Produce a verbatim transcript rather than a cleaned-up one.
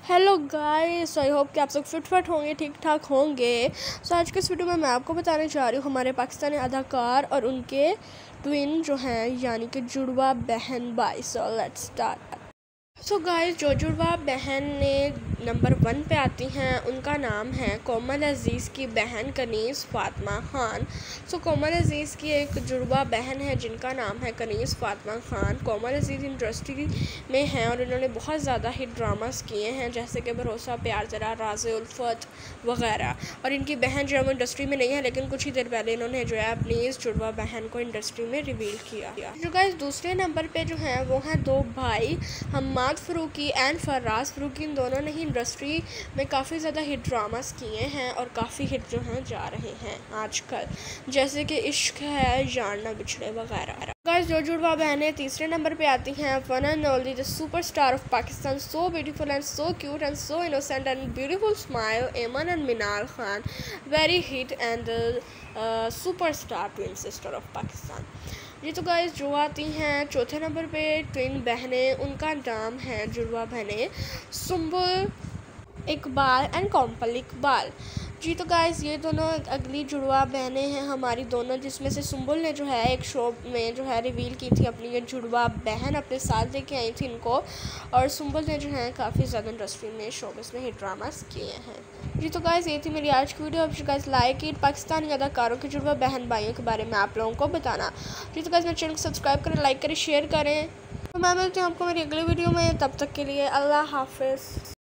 Hello guys, I hope कि आप सब फिट फट होंगे, ठीक ठाक होंगे। सो आज के इस वीडियो में मैं आपको बताने जा रही हूँ हमारे पाकिस्तानी अदाकार और उनके ट्विन जो हैं, यानी कि जुड़वा बहन भाई। So let's start. So guys, जो जुड़वा बहन ने नंबर वन पे आती हैं उनका नाम है कोमल अज़ीज़ की बहन कनीज़ फ़ातिमा ख़ान। सो कोमल अज़ीज़ की एक जुड़वा बहन है जिनका नाम है कनीज़ फ़ातिमा ख़ान। कोमल अज़ीज़ इंडस्ट्री में हैं और इन्होंने बहुत ज़्यादा हिट ड्रामास किए हैं, जैसे कि भरोसा, प्यार ज़रा, राज़ उल्फत वगैरह। और इनकी बहन जो है वो इंडस्ट्री में नहीं है, लेकिन कुछ ही देर पहले इन्होंने जो है अपनी इस जुड़वा बहन को इंडस्ट्री में रिवील किया। जो गाइस दूसरे नंबर पर जो है वो हैं दो भाई, हम्माद फ़ारूकी एंड फराज फ़ारूकी। इन दोनों ने ही इंडस्ट्री में काफ़ी ज़्यादा हिट ड्रामास किए हैं और काफ़ी हिट जो हैं जा रहे हैं आजकल, जैसे कि इश्क है, यार ना बिछड़े वगैरह। गाइस, जो जुड़वा बहनें तीसरे नंबर पे आती हैं, one and only the super star of Pakistan, so beautiful and so cute and so innocent and beautiful smile, Aiman and Minal Khan, very hit and super star twin sister of Pakistan. ये तो गाइस जो आती हैं चौथे नंबर पे ट्विन बहनें, उनका नाम है जुड़वा बहनें सुंबुल इकबाल एंड कोमल इकबाल। जी तो गाइस ये दोनों अगली जुड़वा बहनें हैं हमारी दोनों, जिसमें से सुंबुल ने जो है एक शो में जो है रिवील की थी अपनी ये जुड़वा बहन, अपने साथ लेके आई थी इनको। और सुंबुल ने जो है काफ़ी ज़्यादा इंडस्ट्री में शो में हिट ड्रामास किए हैं। जी तो गाइस ये थी मेरी आज की वीडियो। अब गाइस लाइक इट, पाकिस्तानी अदाकारों के जुड़वा बहन भाइयों के बारे में आप लोगों को बताना। जी तो गाइस मेरे चैनल को सब्सक्राइब करें, लाइक करें, शेयर करें। तो मैं मिलती हूँ आपको मेरी अगली वीडियो में, तब तक के लिए अल्लाह हाफिज़।